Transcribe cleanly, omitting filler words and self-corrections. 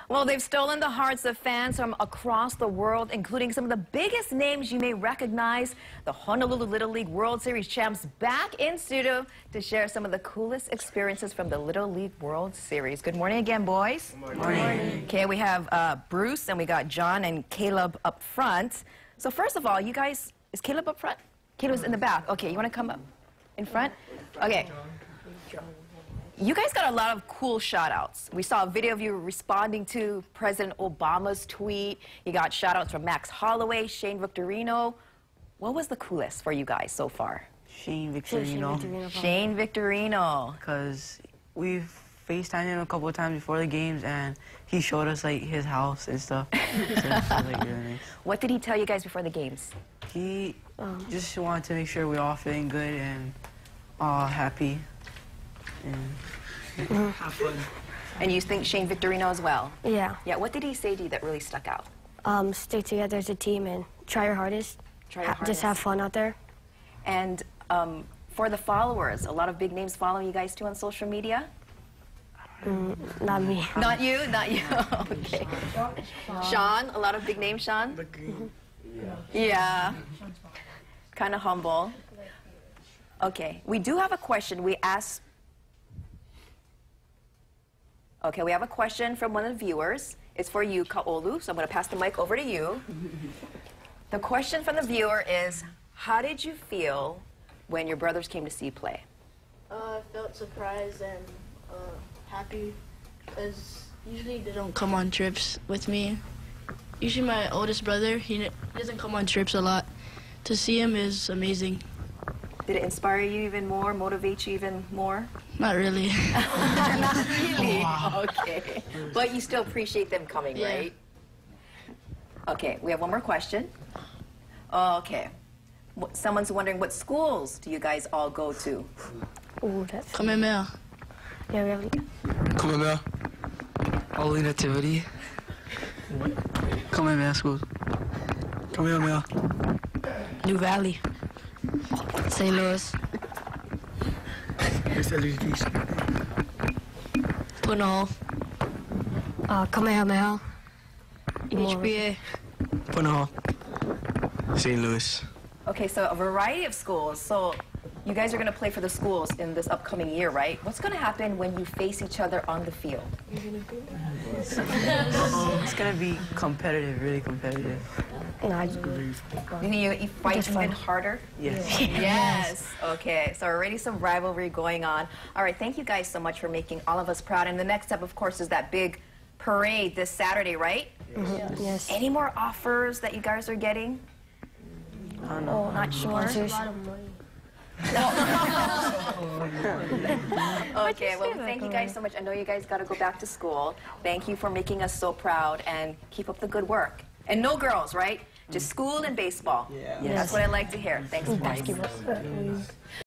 Well, they've stolen the hearts of fans from across the world, including some of the biggest names you may recognize. The Honolulu Little League World Series champs back in studio to share some of the coolest experiences from the Little League World Series. Good morning again, boys. Good morning. Okay, we have Bruce and we got John and Caleb up front. So first of all, you guys, is Caleb up front? Caleb's in the back. Okay, you want to come up in front? Okay. You guys got a lot of cool shout-outs. We saw a video of you responding to President Obama's tweet. You got shout-outs from Max Holloway, Shane Victorino. What was the coolest for you guys so far? Shane Victorino. Shane Victorino. Because we've FaceTimed him a couple of times before the games, and he showed us like his house and stuff. So it's like really nice. What did he tell you guys before the games? He just wanted to make sure we're all feeling good and all happy. And have fun. And you think Shane Victorino as well? Yeah. Yeah, what did he say to you that really stuck out? Stick together as a team and try your hardest. Try your hardest. Just have fun out there. And for the followers, a lot of big names following you guys too on social media? Not me. Not you? Not you. Okay. Sean, a lot of big names, Sean? Yeah. Kind of humble. Okay, we do have a question. We have a question from one of the viewers. It's for you, Kaolu, so I'm going to pass the mic over to you. The question from the viewer is, how did you feel when your brothers came to see you play? I felt surprised and happy, because usually they don't come on trips with me. Usually my oldest brother, he doesn't come on trips a lot. To see him is amazing. Did it inspire you even more, motivate you even more? Not really. Not really? Okay. But you still appreciate them coming, Yeah. right? Okay, we have one more question. Okay. Someone's wondering, what schools do you guys all go to? Ooh, that's... Kamehameha. Yeah, we have... Kamehameha. Holy Nativity. Kamehameha schools. Kamehameha. New Valley. St. Louis. LLWS. Punahou. Kamehameha. HBA. Punahou. St. Louis. Okay, so a variety of schools. So you guys are going to play for the schools in this upcoming year, right? What's going to happen when you face each other on the field? it's going to be competitive, really competitive. You think you fight even harder? Yes. Yes. Okay, so already some rivalry going on. All right, thank you guys so much for making all of us proud. And the next step, of course, is that big parade this Saturday, right? Yes. Any more offers that you guys are getting? I don't know. Not sure. Okay, well, thank you guys so much. I know you guys got to go back to school. Thank you for making us so proud, and keep up the good work. And no girls, right? Just school and baseball. Yeah. That's what I like to hear. Thanks, guys.